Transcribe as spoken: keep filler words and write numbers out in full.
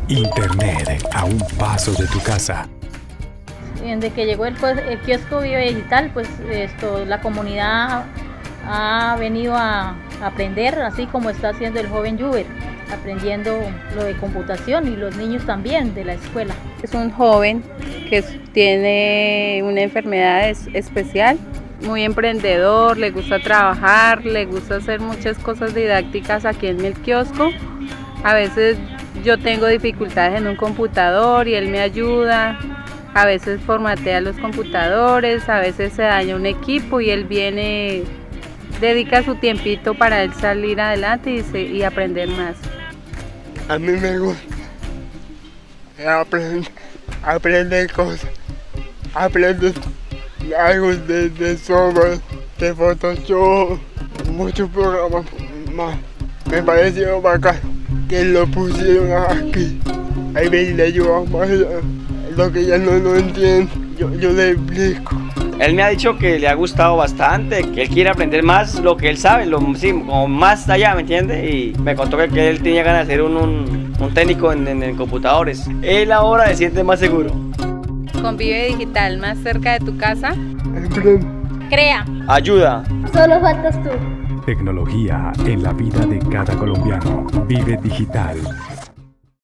Internet a un paso de tu casa. Desde que llegó el, el kiosco Vive Digital, pues esto, la comunidad ha venido a aprender, así como está haciendo el joven Juber, aprendiendo lo de computación, y los niños también de la escuela. Es un joven que tiene una enfermedad especial, muy emprendedor, le gusta trabajar, le gusta hacer muchas cosas didácticas aquí en el kiosco. A veces yo tengo dificultades en un computador y él me ayuda. A veces formatea los computadores, a veces se daña un equipo y él viene, dedica su tiempito para él salir adelante y, se, y aprender más. A mí me gusta aprender, aprender cosas, aprender algo de, de software, de Photoshop, muchos programas más. Me pareció bacán que lo pusieron aquí. Ahí me le ayudamos más. Lo que ella no, no entiende, yo, yo le explico. Él me ha dicho que le ha gustado bastante, que él quiere aprender más lo que él sabe, lo, sí, como más allá, ¿me entiende? Y me contó que, que él tenía ganas de ser un, un, un técnico en, en, en computadores. Él ahora se siente más seguro. Con Vive Digital, más cerca de tu casa. Crea. Ayuda. Solo faltas tú. Tecnología en la vida de cada colombiano. Vive Digital.